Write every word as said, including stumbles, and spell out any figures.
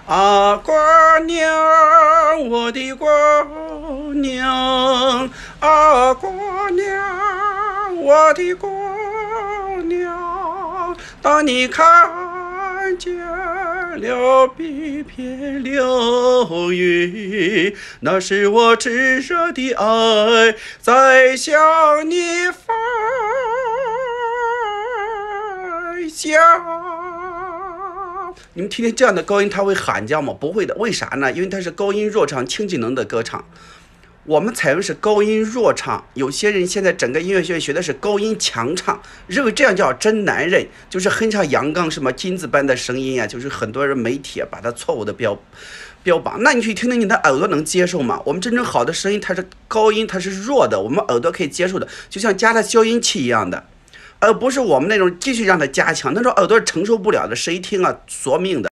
啊，姑娘，我的姑娘，啊，姑娘，我的姑娘，当你看见了一片流云，那是我炙热的爱在向你分享。你们听听这样的高音，他会喊叫吗？不会的，为啥呢？因为它是高音弱唱、轻技能的歌唱。我们采用是高音弱唱，有些人现在整个音乐学院学的是高音强唱，认为这样叫真男人，就是哼唱阳刚什么金子般的声音啊，就是很多人媒体啊把它错误的标标榜。那你去听听，你的耳朵能接受吗？我们真正好的声音，它是高音，它是弱的，我们耳朵可以接受的，就像加了消音器一样的，而不是我们那种继续让它加强，那种耳朵承受不了的，谁听啊索命的。